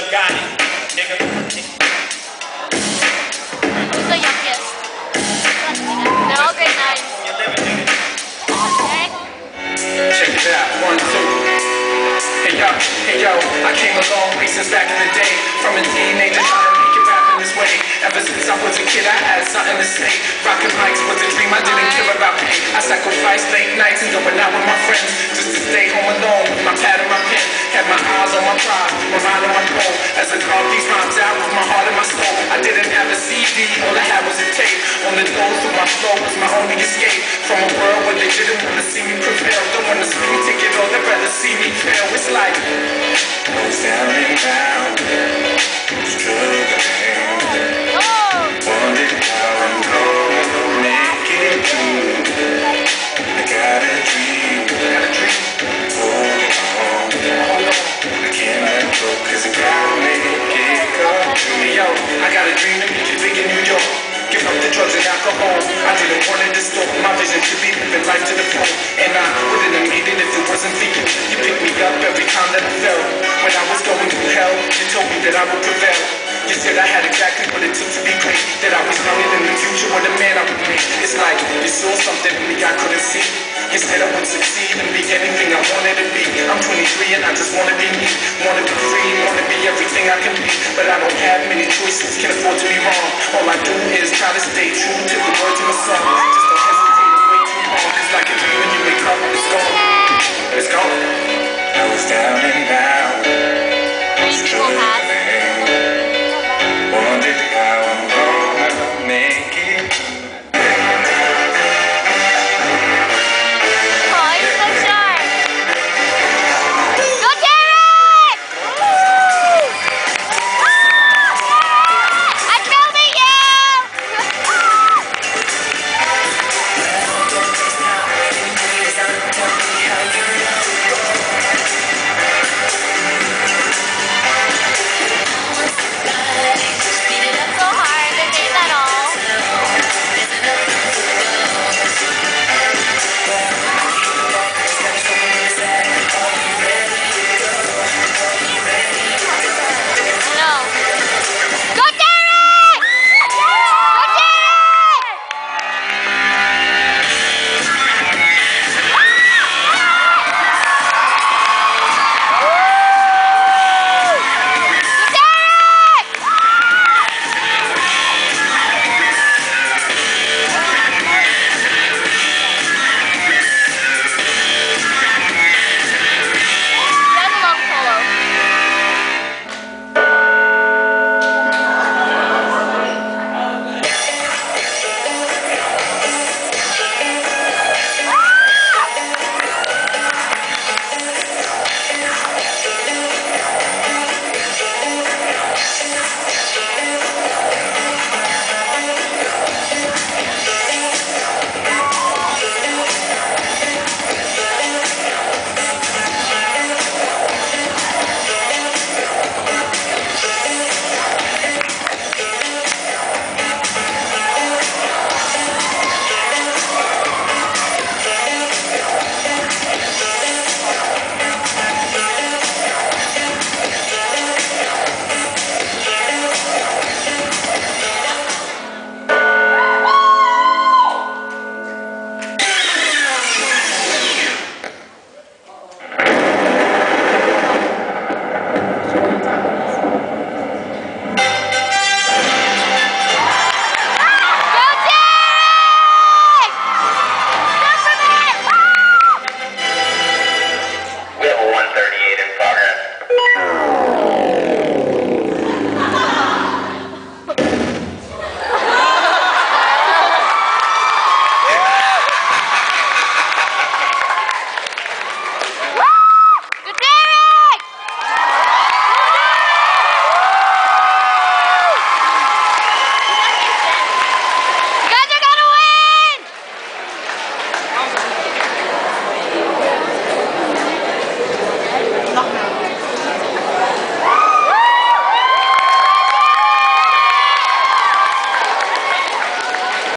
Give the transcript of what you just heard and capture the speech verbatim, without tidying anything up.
done got it, nigga. Who's the youngest? They're all grade nine. You living, nigga. Okay. Check it out, one, two. Hey yo, hey yo, I came a long way since back in the day. From a teenager trying to make it rap in this way. Ever since I was a kid, I had something to say. Rockin' mics was a dream, I didn't care about pain. I sacrificed late nights and going out with my friends just to stay home alone with my pad and my pen. Had my eyes on my prize, my mind on my goal. As I carved these rhymes out with my heart and my soul. I didn't have a C D, all I had was a tape. On the nose through my flow was my only escape from a world where they didn't want to see me prevail. Don't want to see me take it all, they'd rather see me fail. It's like goes down and down, struggling. Wondered how I'm gonna make it through. I got a dream, got a dream. Hold on, hold on. I can't let go 'cause I gotta make it come true. Yo, I got a dream to make it big in New York. Give up the drugs and alcohol. I didn't want it to stop my vision to be living life to the full. And I wouldn't have made it if it wasn't for you. You picked me up every time that I fell. When I was going through hell, you told me that I would prevail. You said I had exactly what it took to be great. That I was young and in the future what a man I would make. It's like you saw something in me I couldn't see. You said I would succeed and be anything I wanted to be. I'm twenty-three and I just wanna be me. Wanna be free, wanna be everything I can be. But I don't have many choices, can't afford to be wrong. All I do is try to stay true to the words in the song.